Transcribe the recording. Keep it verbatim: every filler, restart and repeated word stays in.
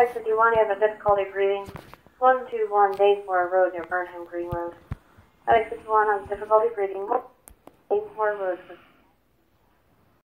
Alex fifty-one, you have a difficulty breathing. one two one, day four road near Burnham Green Road. Alex fifty-one has difficulty breathing. day four road.